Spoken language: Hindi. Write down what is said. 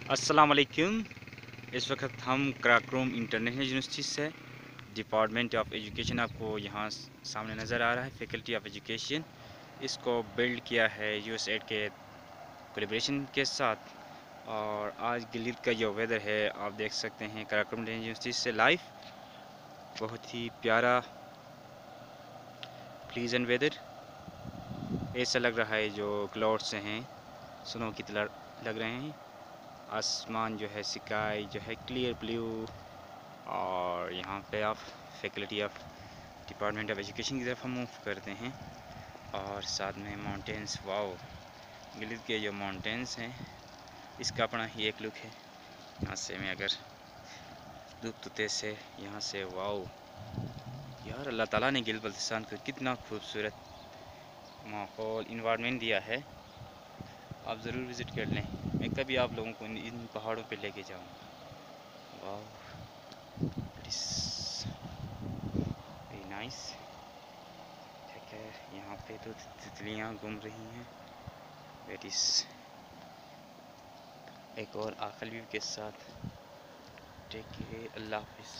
अस्सलाम वालेकुम। इस वक्त हम कराकोरम इंटरनेशनल यूनिवर्सिटी से डिपार्टमेंट ऑफ एजुकेशन आपको यहाँ सामने नज़र आ रहा है। फैकल्टी ऑफ एजुकेशन इसको बिल्ड किया है यूएसएड के कोलैबोरेशन के साथ। और आज गिलगित का जो वेदर है आप देख सकते हैं कराकोरम यूनिवर्सिटी से लाइव। बहुत ही प्यारा प्लीजेंट वेदर, ऐसा लग रहा है जो क्लाउड्स हैं स्नो की तरह लग रहे हैं। आसमान जो है स्काई जो है क्लियर ब्लू। और यहाँ पे आप faculty of department of education की तरफ हम मूव करते हैं और साथ में माउंटेन्स। वाओ, गिलगित के जो माउंटेन्स हैं इसका अपना ही एक लुक है। यहाँ से मैं अगर धूप से यहाँ से, वाओ यार, अल्लाह ताला ने गिलगित बल्तिस्तान को कितना खूबसूरत माहौल इन्वायरमेंट दिया है। आप ज़रूर विज़िट कर लें। मैं कभी आप लोगों को इन पहाड़ों पे लेके जाऊँगा। Wow, it is very nice. ठीक है, यहाँ पे तो तितलियाँ घूम रही हैं। इट इज़ एक और आखिरी व्यू के साथ। टेक केयर, अल्लाह हाफिज़।